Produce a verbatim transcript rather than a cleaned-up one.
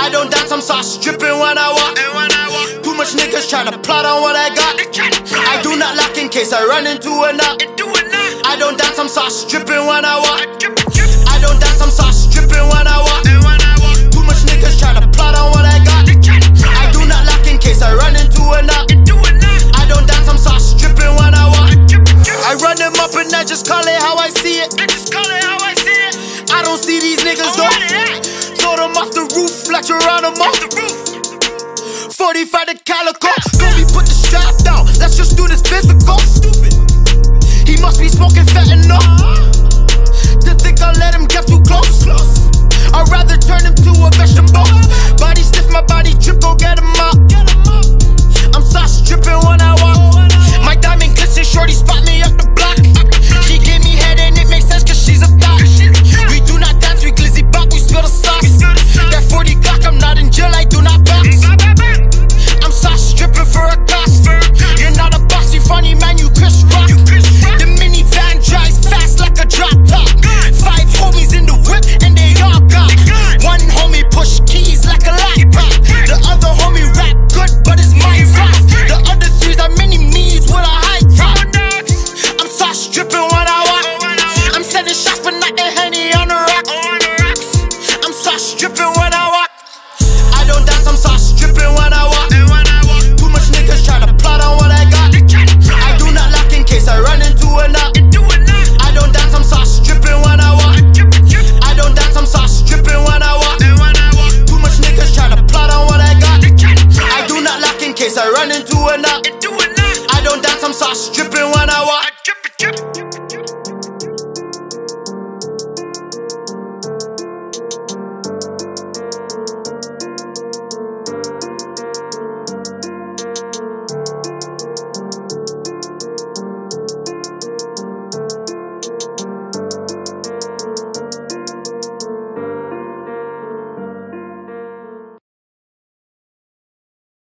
I don't dance, I'm sauce dripping when I walk. Too much niggas tryna plot on what I got. I do not lock in case I run into a knot. I don't dance, I'm sauce dripping when I walk. I don't dance, I'm sauce dripping when I walk. Too much niggas tryna plot on what I got. I do not lock in case I run into a knot. I don't dance, I'm sauce dripping when I walk. I run them up and I just call it how I see it. I don't see these niggas though. Throw them off the roof like Geronimo. forty-five the calico. Don't be put the strap down. Let's just do this physical. Stupid. He must be smoking fentanyl. To think I'll let him get too close. I'd rather turn him to a vegetable. Body stiff, my body drip, go get him out. I'm sauce dripping when I walk. My diamond glisten, shorty spot me up the block. She gave me head and it makes sense cause she's a thot. We do not dance, we glizzy bop, we spill the sauce. That forty Glock, I'm not in jail, I do not box. I'm sauce dripping for a cost. You're not a boss, you funny man, you Chris Rock. The minivan drives fast like a drop top. Five homies in the whip and they all got. One homie push keys like a laptop. The other homie rap good, but it's my rap. The other threes are mini me's with a high top. I'm sauce dripping when I walk. I'm sending shots but not the Henny on the rock. I'm sauce dripping when I walk. I don't dance, I'm sauce dripping when I walk. Too much niggas tryna plot on what I got. I do not lock in case I run into a knot. I don't dance, I'm sauce dripping when I walk. I don't dance, I'm sauce dripping when I walk. Too much niggas tryna plot on what I got. I do not lock in case I run into a knot. I don't dance, I'm sauce dripping when I walk.